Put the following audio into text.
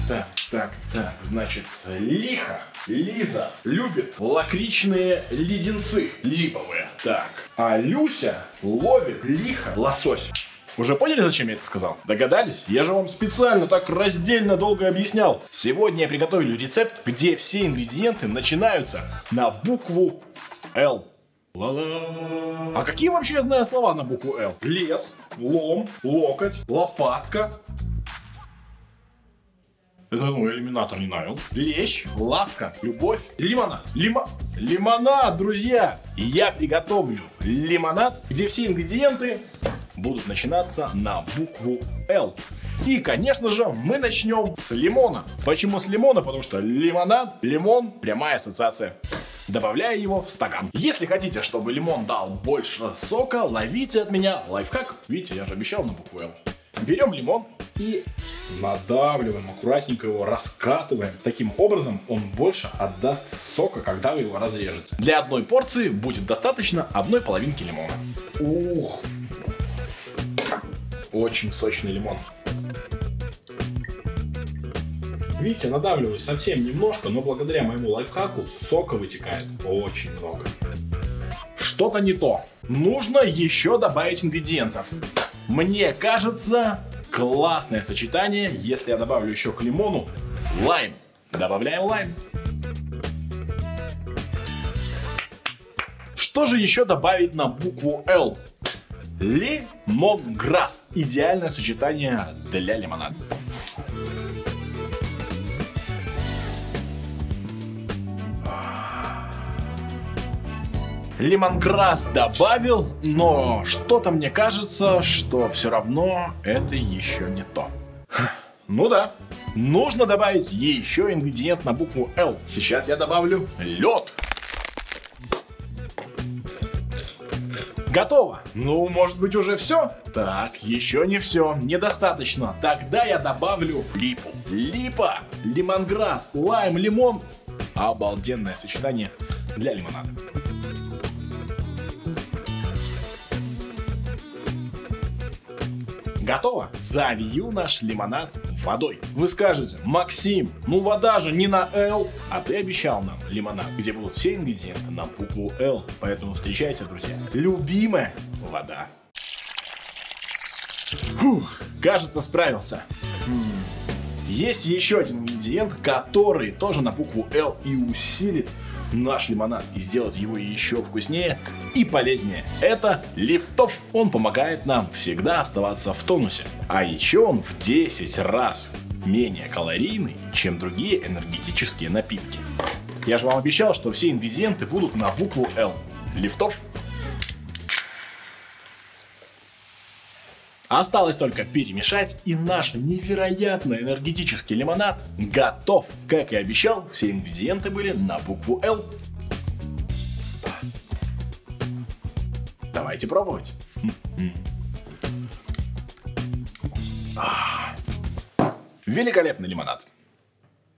Так, значит, Лиха, Лиза любит лакричные леденцы липовые. Так, а Люся ловит лихо лосось. Уже поняли, зачем я это сказал? Догадались? Я же вам специально так раздельно долго объяснял. Сегодня я приготовлю рецепт, где все ингредиенты начинаются на букву Л. Ла-ла. А какие вообще я знаю слова на букву Л? Лес, лом, локоть, лопатка. Это мой иллюминатор не навел. Лещ, лавка, любовь, лимонад. Лимонад, друзья! И я приготовлю лимонад, где все ингредиенты будут начинаться на букву Л. И, конечно же, мы начнем с лимона. Почему с лимона? Потому что лимонад, лимон, прямая ассоциация. Добавляю его в стакан. Если хотите, чтобы лимон дал больше сока, ловите от меня лайфхак. Видите, я же обещал на букву Л. Берем лимон и надавливаем, аккуратненько его раскатываем. Таким образом он больше отдаст сока, когда вы его разрежете. Для одной порции будет достаточно одной половинки лимона. Ух! Очень сочный лимон. Видите, надавливаю совсем немножко, но благодаря моему лайфхаку сока вытекает очень много. Что-то не то. Нужно еще добавить ингредиентов. Мне кажется, классное сочетание, если я добавлю еще к лимону лайм. Добавляем лайм. Что же еще добавить на букву Л? Лимонграсс. Идеальное сочетание для лимонада. Лимонграсс добавил, но что-то мне кажется, что все равно это еще не то. Ну да, нужно добавить еще ингредиент на букву Л. Сейчас я добавлю лед. Готово. Ну, может быть, уже все? Так, еще не все. Недостаточно. Тогда я добавлю липу. Липа, лимонграсс, лайм, лимон. Обалденное сочетание для лимонада. Готово. Залью наш лимонад водой. Вы скажете: Максим, ну вода же не на Л. А ты обещал нам лимонад, где будут все ингредиенты на букву Л. Поэтому встречайте, друзья. Любимая вода. Фух, кажется, справился. Есть еще один ингредиент, который тоже на букву Л и усилит наш лимонад и сделает его еще вкуснее и полезнее. Это лифтов. Он помогает нам всегда оставаться в тонусе. А еще он в 10 раз менее калорийный, чем другие энергетические напитки. Я же вам обещал, что все ингредиенты будут на букву Л. Лифтов. Осталось только перемешать, и наш невероятно энергетический лимонад готов. Как и обещал, все ингредиенты были на букву Л. Давайте пробовать. Великолепный лимонад.